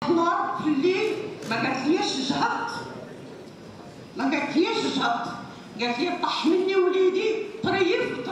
نهار في الليل ما قالتليش جهضت، ما قالتليش جهضت، قالت لي طاح مني وليدي طريف.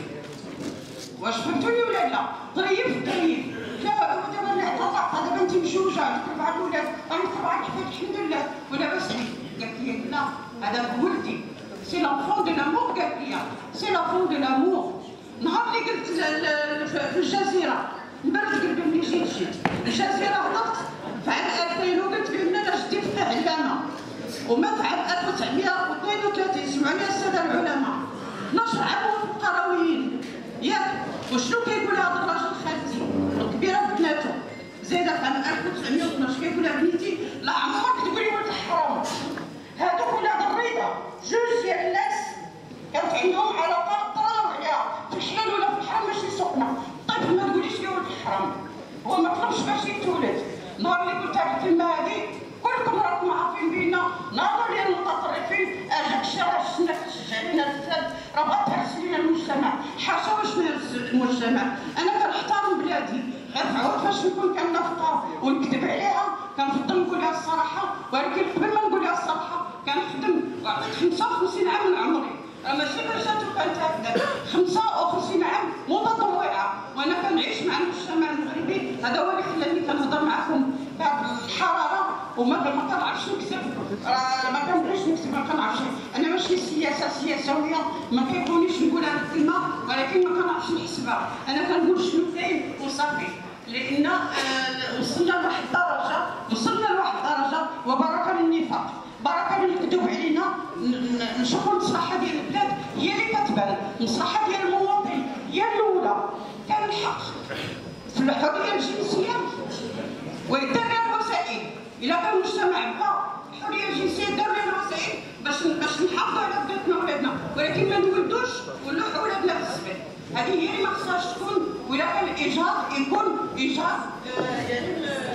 واش فهمتوني ولا لا؟ طريف. لا دابا اللي اعترفت دابا انت مجوجه عندك 4 اولاد، عندك 4 كيفاش الحمد لله ولا بس لي. قالت لي لا هذا ولدي، سي لافون دو لامور. قالت لي سي لافون دو لامور. نهار اللي قلت في الجزيره البرد قلبي ملي جيت الجزيره هضرت في عام 2000 وقلت بان انا جدي فتح علامه ومات عام 1932. سمعوني الساده العلماء 12 عام في القرويين ياك. وشنو كيقول هذا الراجل خالتي الكبيره بناته زايده في عام 1912 كيقول لها بنيتي لا عمرك تقولي ولد الحرام. هذوك ولاد الرضا جوج ديال الناس كانت عندهم علاقه طراويه في الحلال ولا في الحرام ماشي سخنه. طيب ما تقوليش لي ولد الحرام، هو ما طلبش باش يتولد. نهار اللي قلت هذه الكلمه هذه كلكم راكم عارفين بينا ناظر ديال المتطرفين اجاك الشارع السنه تشجع لنا الفساد راه بغا تهرس لنا المجتمع. حاشا واش نهرس المجتمع، انا كنحترم بلادي غير عاود فاش نكون كنافقها ونكذب عليها كنفضل نقولها الصراحه. ولكن قبل ما نقولها الصراحه كنخدم وعطيت 55 عام من عمري، راه ماشي باش كانت هكذا 55 عام متطوعه وانا كنعيش مع المجتمع المغربي. هذا هو اللي خلاني كنهضر معكم بهذه الحراره وما كنعرفش نكتب. ما كنبغيش نكتب، ما كنعرفش. انا ماشي سياسويه ما كيكونيش نقول هذه الكلمه ولكن ما كنعرفش نحسبها. انا كنقول شنو كاين وصافي. لان وصلنا لواحد الدرجه وبركه للنفاق، بركه للكذوب علينا. نشوفوا المصلحه ديال البلاد هي اللي كتبان، المصلحه ديال المواطن هي الاولى. كان الحق في الحريه الجنسيه ويدار الوسائل. الا كان المجتمع بغى الحريه الجنسيه دار الوسائل باش نحافظوا على بناتنا وولادنا، ولكن ما نولدوش ونلوحوا ولادنا بالزبل. هذه هي اللي ما خصهاش تكون. ولا كان الايجاد يكون ايجاد يعني